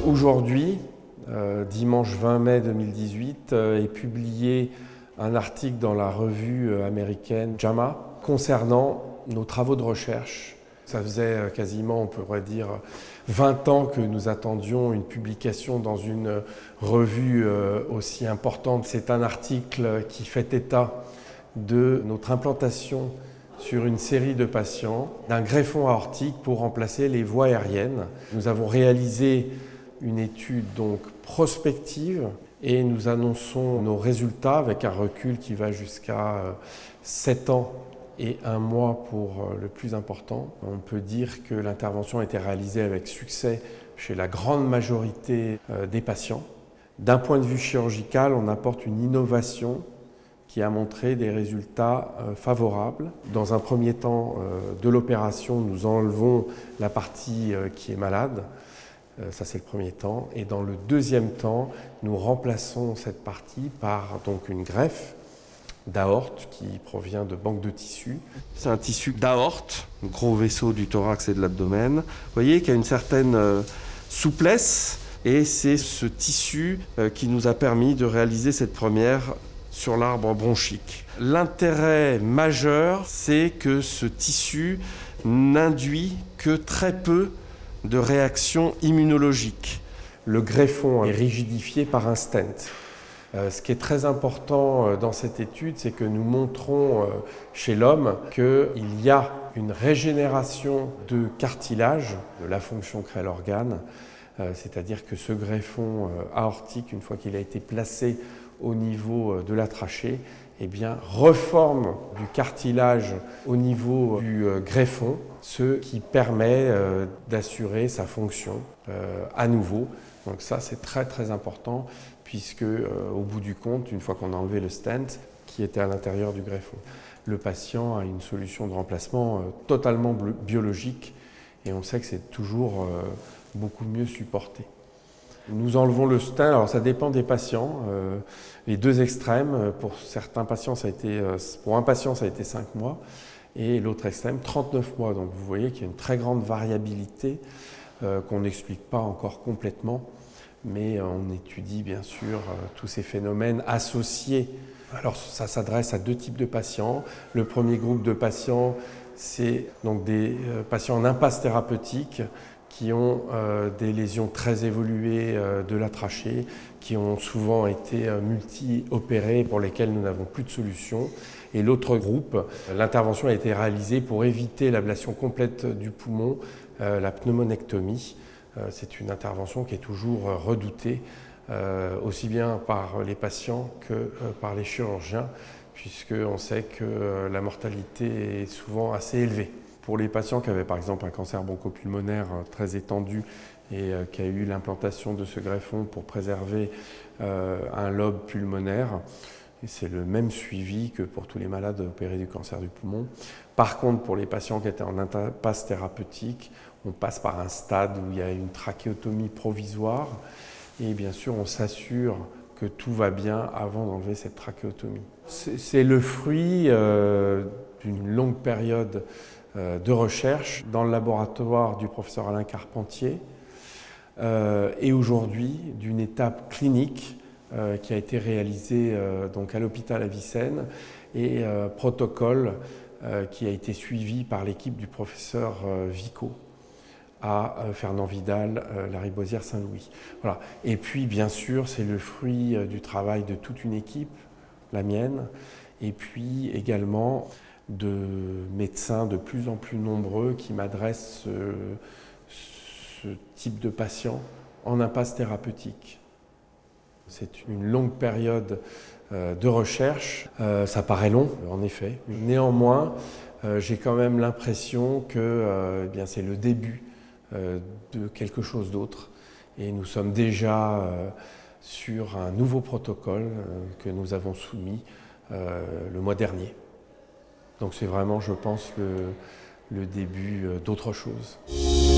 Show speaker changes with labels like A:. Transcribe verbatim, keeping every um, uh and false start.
A: Aujourd'hui, euh, dimanche vingt mai deux mille dix-huit, euh, est publié un article dans la revue américaine JAMA concernant nos travaux de recherche. Ça faisait quasiment, on pourrait dire, vingt ans que nous attendions une publication dans une revue aussi importante. C'est un article qui fait état de notre implantation sur une série de patients d'un greffon aortique pour remplacer les voies aériennes. Nous avons réalisé une étude donc prospective et nous annonçons nos résultats avec un recul qui va jusqu'à sept ans et un mois pour le plus important. On peut dire que l'intervention a été réalisée avec succès chez la grande majorité des patients. D'un point de vue chirurgical, on apporte une innovation qui a montré des résultats favorables. Dans un premier temps de l'opération, nous enlevons la partie qui est malade. Ça, c'est le premier temps. Et dans le deuxième temps, nous remplaçons cette partie par donc une greffe d'aorte qui provient de banques de tissus. C'est un tissu d'aorte, gros vaisseau du thorax et de l'abdomen. Vous voyez qu'il y a une certaine euh, souplesse et c'est ce tissu euh, qui nous a permis de réaliser cette première sur l'arbre bronchique. L'intérêt majeur, c'est que ce tissu n'induit que très peu de réactions immunologiques. Le greffon est rigidifié par un stent. Euh, ce qui est très important euh, dans cette étude, c'est que nous montrons euh, chez l'homme qu'il y a une régénération de cartilage, de la fonction qu'est l'organe, euh, c'est-à-dire que ce greffon euh, aortique, une fois qu'il a été placé au niveau euh, de la trachée, eh bien, reforme du cartilage au niveau du euh, greffon, ce qui permet euh, d'assurer sa fonction euh, à nouveau. Donc ça, c'est très très important, puisque euh, au bout du compte, une fois qu'on a enlevé le stent qui était à l'intérieur du greffon, le patient a une solution de remplacement euh, totalement biologique et on sait que c'est toujours euh, beaucoup mieux supporté. Nous enlevons le stent, alors ça dépend des patients, euh, les deux extrêmes, pour certains patients, ça a été, euh, pour un patient ça a été cinq mois et l'autre extrême trente-neuf mois, donc vous voyez qu'il y a une très grande variabilité euh, qu'on n'explique pas encore complètement. Mais on étudie bien sûr euh, tous ces phénomènes associés. Alors ça s'adresse à deux types de patients. Le premier groupe de patients, c'est donc des euh, patients en impasse thérapeutique qui ont euh, des lésions très évoluées euh, de la trachée, qui ont souvent été euh, multi-opérés pour lesquels nous n'avons plus de solution. Et l'autre groupe, l'intervention a été réalisée pour éviter l'ablation complète du poumon, euh, la pneumonectomie. C'est une intervention qui est toujours redoutée, euh, aussi bien par les patients que euh, par les chirurgiens, puisqu'on sait que euh, la mortalité est souvent assez élevée. Pour les patients qui avaient par exemple un cancer bronchopulmonaire très étendu et euh, qui a eu l'implantation de ce greffon pour préserver euh, un lobe pulmonaire, c'est le même suivi que pour tous les malades opérés du cancer du poumon. Par contre, pour les patients qui étaient en impasse thérapeutique, on passe par un stade où il y a une trachéotomie provisoire et bien sûr on s'assure que tout va bien avant d'enlever cette trachéotomie. C'est le fruit euh, d'une longue période euh, de recherche dans le laboratoire du professeur Alain Carpentier euh, et aujourd'hui d'une étape clinique euh, qui a été réalisée euh, donc à l'hôpital Avicenne et euh, protocole euh, qui a été suivi par l'équipe du professeur euh, Vico à Fernand Vidal, euh, Lariboisière Saint-Louis. Voilà. Et puis, bien sûr, c'est le fruit euh, du travail de toute une équipe, la mienne, et puis également de médecins de plus en plus nombreux qui m'adressent euh, ce type de patients en impasse thérapeutique. C'est une longue période euh, de recherche. Euh, ça paraît long, en effet. Néanmoins, euh, j'ai quand même l'impression que euh, eh bien, c'est le début de quelque chose d'autre. Et nous sommes déjà euh, sur un nouveau protocole euh, que nous avons soumis euh, le mois dernier. Donc c'est vraiment, je pense, le, le début d'autre chose.